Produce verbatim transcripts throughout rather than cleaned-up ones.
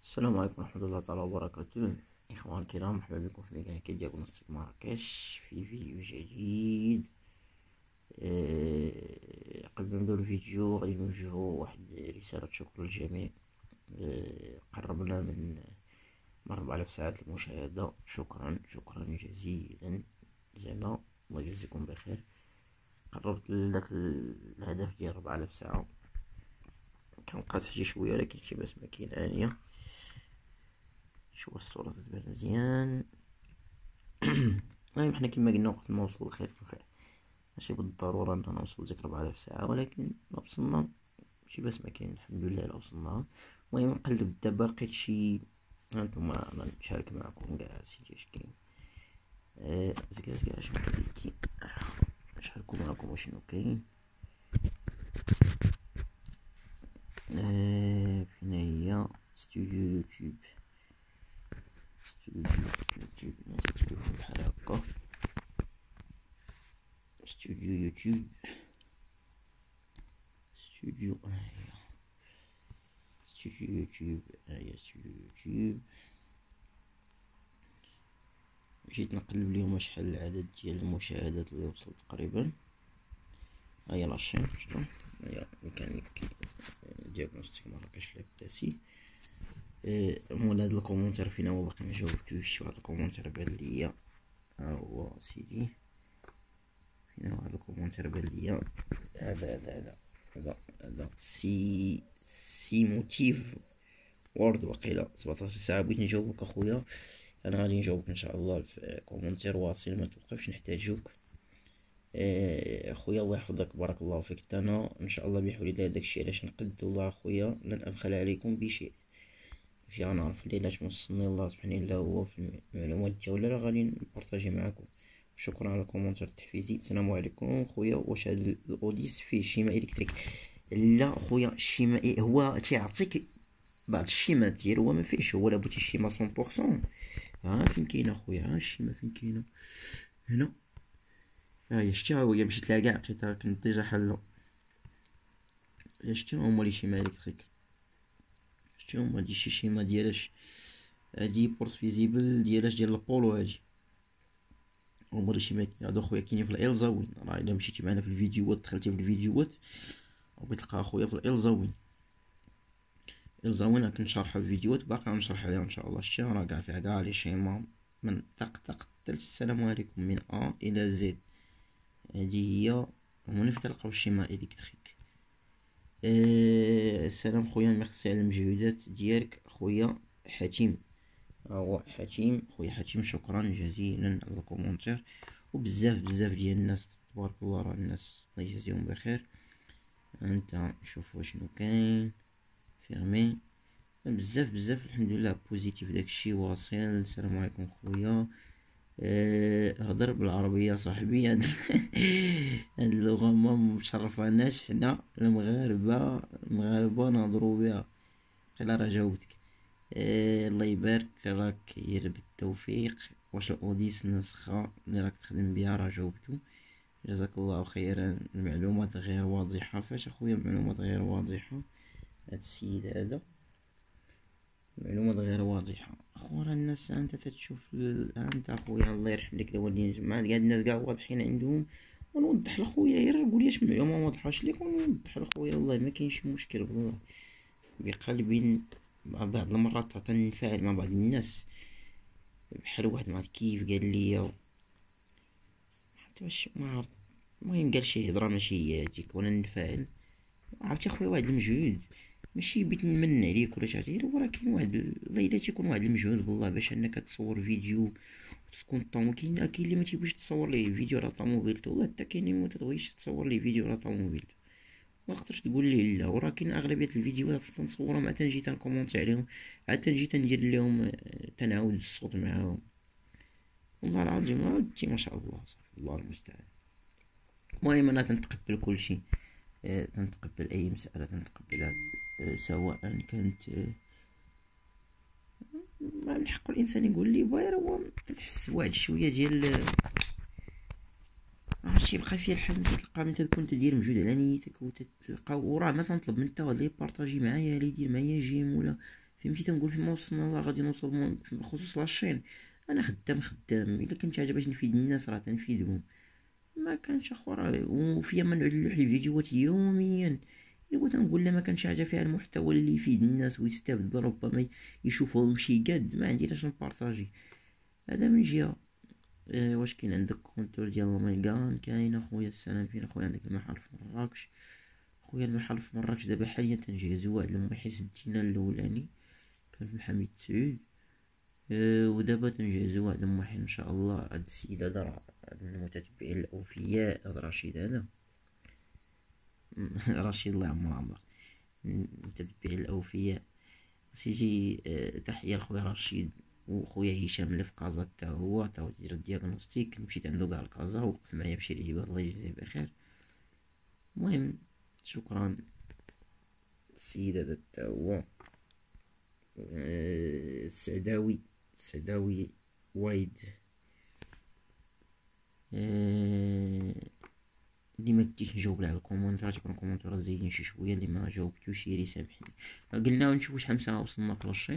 السلام عليكم ورحمة الله تعالى وبركاته. إخوان الكرام، مرحبا بكم في مكان ديagnostic مراكش في فيديو جديد. أه قبل ما نبداو الفيديو غادي نوجهو واحد رسالة شكر للجميع. أه قربنا من من ربع آلاف ساعة المشاهدة. شكرا شكرا جزيلا، زعما الله يجزيكم بخير. قربت لداك الهدف ديال ربع آلاف ساعة، كنقاس حاجة شوية ولكن شي بس مكاين آنية. شوف الصورة تتبان مزيان. المهم حنا كما قلنا وقت ما وصل الخير كنفع، ماشي بالضرورة اننا نوصل ديك ربع آلاف ساعة، ولكن ما وصلنا شي باس ما كاين، الحمد لله لا وصلنا. المهم نقلب دابا لقيت شي، هانتوما انا نشارك معكم كاع سيدي اش كاين. آه زكا زكا اش بديتي نشاركو معكم وشنو كاين. آه فين هي ستوديو يوتيوب، ستوديو يوتيوب نستوديو بحال هكا. ستوديو يوتيوب، ستوديو هاهي ستوديو يوتيوب، هاهي ستوديو يوتيوب. جيت نقلب اليوم شحال العدد ديال المشاهدات اللي وصلت تقريبا. هاهي لاشين شتو، هاهي ميكانيك دياغنوستيك مراكش لابتاسي. مول هاد الكومونتير فين هو باقي مجاوبتوش، واحد الكومونتير بان ليا، ها هو سيدي فين هو هاد الكومونتير بان ليا. هذا هذا هذا هذا هذا سي سي موتيف وورد وقيله سبعطاش ساعة. بغيت نجاوبك اخويا، انا غادي نجاوبك ان شاء الله في كومونتير واصل، ما توقفش نحتاجوك اخويا. الله يحفظك، بارك الله فيك. انا ان شاء الله بحول الله داكشي علاش نقد الله اخويا لن ابخل عليكم بشيء. داكشي غنعرف الليلات موصلني الله سبحانه الله هو في المعلومات الجوله راه غادي نبارطاجي معاكم. شكرا على الكومونتير التحفيزي. السلام عليكم خويا، واش هاد الاوديس فيه شيما الكتريك؟ لا خويا، الشيما هو تيعطيك بعض الشيمات ديالو، هو ما فيهش، هو لابد الشيما مية بالمية. ها فين كاينه خويا، ها الشيما فين كاينه؟ هنا ها هي، شتي ها هي مشيت لها كاع لقيتها كنت ديجا حلو. شتي هما لي شيما الكتريك، شتي هما هادي شي شيما ديالاش، هادي بورت فيزيبل ديالاش ديال البولو، هادي هما لي شيما هادو خويا كاينين في الالزاوين. راه الا مشيتي معنا في الفيديوهات، دخلتي في الفيديوهات بغيت تلقى اخويا في الالزاوين. الزاوين راك نشرحها في فيديوهات، باقي غنشرح عليها ان شاء الله. شتي راه كاع فيها كاع لي شيما من طق طق تل السلام عليكم من ا الى زد. هادي هي هنا فين تلقاو الشيما الكتريك. أه السلام خويا، ميرسي على المجهودات ديالك خويا حاتم. هو حاتم خويا حاتم، شكرا جزيلا على الكومونتير. وبزاف بزاف ديال الناس تبارك الله، راه الناس الله يجازيهم بخير. انت شوف شنو كاين، فيرمي بزاف بزاف الحمد لله بوزيتيف داكشي واصل. السلام عليكم خويا. أه هضر بالعربيه صاحبي. هاد هاد اللغه ما مشرفاناش حنا المغاربه، المغاربه نهضروا بها. خير راه جاوبتك. أه الله يبارك، راك يا بالتوفيق. واش الاوديس نسخه اللي راك تخدم بها؟ راه جاوبتو، جزاك الله خيرا. المعلومات غير واضحه. فاش اخويا المعلومات غير واضحه؟ هاد السيد هذا معلومات غير واضحة اخو، راه الناس انت تتشوف انت اخويا الله يرحم لك الوالدين جماعة كاع الناس كاع واضحين عندهم. ونوضح لخويا غير قول اش معلومة ما واضحاش ليك ونوضح لخويا، والله ما كاين شي مشكل والله. بقلب بعض المرات تنفاعل مع بعض الناس بحال واحد ما كيف قال لي حتى واش ما عرفت. المهم قال شي هضره ماشي هي هاديك وانا نفاعل. عرفتي اخويا واحد المجهود، ماشي بيت نمن عليك ولا شي حاجه، ولكن واحد الله الا تيكون واحد المجهود بالله باش انك تصور فيديو تكون طومو. كاين كاين اللي ما تيبغيش تصور ليه فيديو راه طوموبيلته، والله حتى كاين اللي ما تبغيش تصور ليه فيديو راه طوموبيلته، ما تقدرش تقول ليه لا. وراه كاين اغلبيه الفيديوهات تنصورهم عاد تنجي تنكومونتي عليهم، عاد تنجي تندير لهم تنعاود الصوت معاهم. والله العظيم ودي ما شاء الله صافي الله المستعان. المهم انا تنتقبل كلشي، أه تنتقبل اي مسألة تنتقبلها، أه سواء كانت أه ما من حق الانسان يقول لي باير. هو تتحس بواحد شويه ديال عرفتي يبقى فيها الحال، تلقى من تكون تدير مجهود على نيتك وتلقى وراه ما تنطلب من حتى واحد لي بارطاجي معايا، لا يدير معايا جيم ولا فهمتي تنقول فيما وصلنا لا غادي نوصل بخصوص لاشين. انا خدام خدام الا كنت عاجبا باش نفيد الناس راه تنفيدهم، ما كانش اخرى. وفيا ما نعلح لي فيديوهات يوميا، الا بغيت نقول لا ما كانش حاجه فيها المحتوى اللي يفيد الناس ويستافد ربما يشوفوهم شي قد ما عندي لاش نبارطاجي. هذا من جهه. اه واش كاين عندك كونتور ديال الميغان؟ كاين اخويا السلام فين اخويا. عندك المحل في مراكش خويا، المحل في مراكش دابا حاليا تنجهزو واحد المحل سدينا الاولاني كان في محمد سعود. أه ودابا تنجهزو واحد المحل ان شاء الله. هاد السيد هذا راه من المتتبعين الاوفياء، هذا رشيد هذا رشيد الله يعمر عمره، المتتبعين الاوفياء سيجي. أه تحيه لخويا رشيد وخويا هشام اللي في كازا، حتى هو تا هو دير الدياغنوستيك. مشيت عندو كاع لكازا ووقف معايا بشي لعيبات، الله يجزيه بخير. المهم شكرا. السيد هذا حتى هو أه السعداوي، السعداوي وايد. أه اللي ما كنتيش نجاوب على الكومونتات يكون كومونتات زايدين شي شويه، اللي ما جاوبتوش يري سامحني. قلنا نشوفوا شحال من ساعه وصلنا كلاشين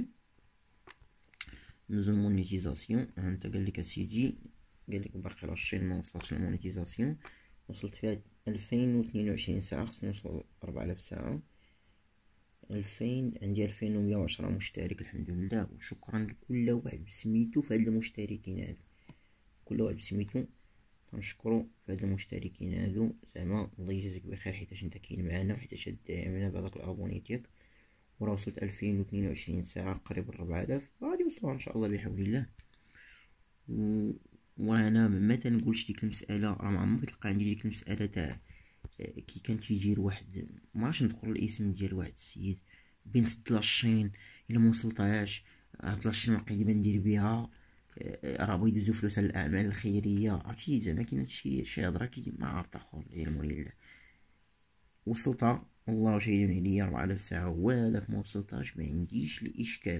ندوزو المونيتيزاسيون. ها انت قالك اسيدي، قالك باقي لاشين ما وصلتش المونيتيزاسيون. وصلت فيها ألفين واثنين وعشرين ساعه، خصني نوصل أربعة آلاف ساعه. ألفين عندي ألفين ومية وعشرة مشترك الحمد لله. وشكرا لكل واحد بسميتو في هاد المشتركين هادو، كل واحد بسميتو كنشكرو في هاد المشتركين هادو. زعما الله يجازيك بخير حيتاش انت كاين معانا وحيتاش داعمنا بهذاك الابوني ديالك. وراه وصلت ألفين واثنين وعشرين ساعه قريب ربعة آلاف، غادي نوصلوها ان شاء الله بحول الله. و... وانا ما تنقولش ديك المساله، راه ما عمرك تلقى عندي ديك المساله تاع كي كان تيجي لواحد، ما عرفتش نذكر الاسم ديال واحد السيد بين سد لاشين الا ما وصلتهاش هاد لاشين ما قادر ندير بها، راه بغا يدوزو فلوس على الاعمال الخيريه. عرفتي زعما كاين شي شي هضره كي ما عرفت اخر العلم لله. وصلتها والله شهيد عليا أربعة آلاف ساعه، وهذاك ما وصلتهاش ما عنديش الاشكال.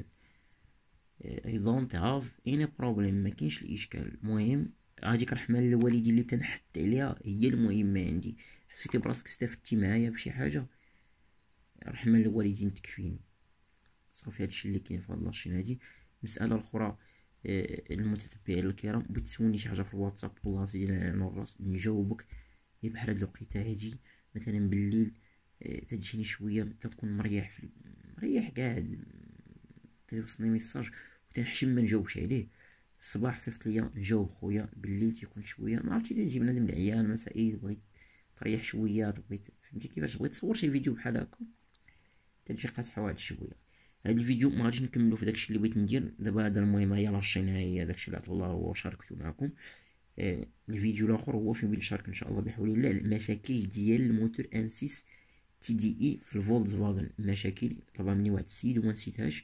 اي دونت هاف اني بروبليم، ما كاينش الاشكال. المهم هاديك رحمه للوالدين اللي تنحط عليها هي المهمه عندي. حسيتي براسك استفدتي معايا بشي حاجه، رحمه للوالدين تكفيني. صافي هادشي اللي كاين في هاد لاشين هادي. المساله الاخرى المتتبعين الكرام، بغيت تسولني شي حاجه في الواتساب والله سيدي انا الراس نجاوبك. هي بحال هاد الوقيته هادي مثلا بالليل تجيني شويه تنكون مريح في مريح قاعد، توصلني ميساج وتنحشم ما نجاوبش عليه. الصباح صيفط ليا نجاوب خويا، بالليل تيكون شويه ما عرفتي تنجي بنادم العيان مسائل بغيت تريح شويه، بغيت فهمتي كيفاش بغيت تصور شي فيديو بحال هكا تنجي قاصحه واحد شويه. هاد الفيديو ما غاديش نكملو في داكشي اللي بغيت ندير دابا. هذا المهم هي لاشين هي داكشي اللي عطا الله هو شاركتو معكم. آه الفيديو الاخر هو فين بغيت نشارك ان شاء الله بحول الله المشاكل ديال الموتور انسيس تي دي اي في الفولكس فاغن. المشاكل طلبها مني واحد السيد وما نسيتهاش،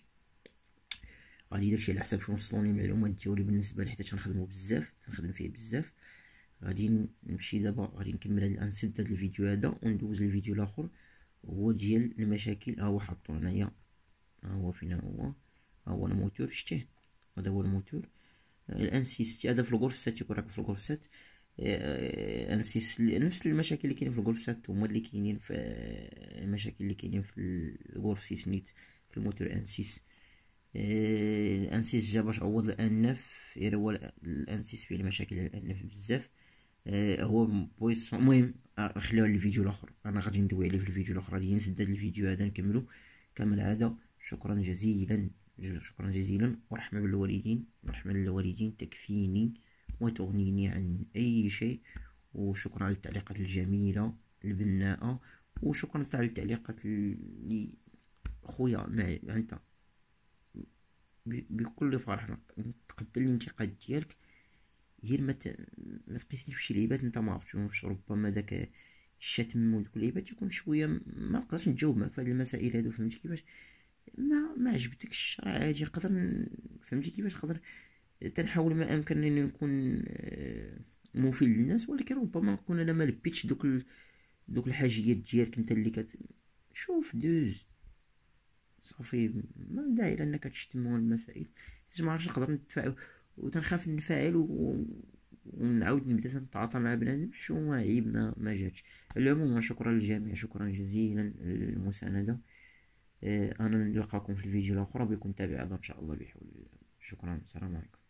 غادي داكشي على حساب شنو وصلوني المعلومات ديالي بالنسبه لي حيت تنخدمو بزاف تنخدم فيه بزاف. غادي نمشي دابا غادي نكمل هاد نسد هاد الفيديو هذا وندوز الفيديو الاخر هو ديال المشاكل. ها هو حاطو هنايا، ها هو فين هو، ها هو الموتور شتيه، هذا هو الموتور الانسيس. هذا في الغرفه سات يكون راك في الغرفه سات انسيس. نفس المشاكل اللي كاينين في الغرفه سات هما اللي كاينين في المشاكل اللي كاينين في الغرفه سيس نيت في الموتور انسيس. الانسيس جا باش عوض الانف، غير هو الانسيس فيه المشاكل الانف بزاف. هو بويس. المهم خليوها للفيديو الاخر، انا غادي ندوي عليه في الفيديو الاخر. غادي نسد هذا الفيديو هذا نكملو كما العاده. شكرا جزيلا شكرا جزيلا. ورحمه بالوالدين، رحمه للوالدين تكفيني وتغنيني عن اي شيء. وشكرا على التعليقات الجميله البناءه، وشكرا على التعليقات اللي خويا مع انت بكل فرح نتقبل الانتقاد ديالك. غير ما ما تقيسني في شي لعيبات انت ما عرفتش، ربما داك الشتم ودوك اللعيبات يكون شويه ما نقدرش نجاوب معاك في هاد المسائل هادو. فهمتي كيفاش ما ما عجبتكش راه عادي، نقدر فهمتي كيفاش نقدر تنحاول ما امكن انني نكون مفيد للناس، ولكن ربما نكون انا ما لبيتش دوك ال... دوك الحاجيات ديالك انت اللي كت شوف دوز صافي. ما داعي لانك تشتم المسائل ما عرفتش نقدر نتفاعل وتنخاف نفاعل و... ونعاود نبدا نتعاطى مع بنادم حشومه عيب ما, ما جاتش. العموم شكرا للجميع، شكرا جزيلا للمسانده. انا نلقاكم في الفيديو الاخر، بكم تابع هذا ان شاء الله بحول الله. شكرا، السلام عليكم.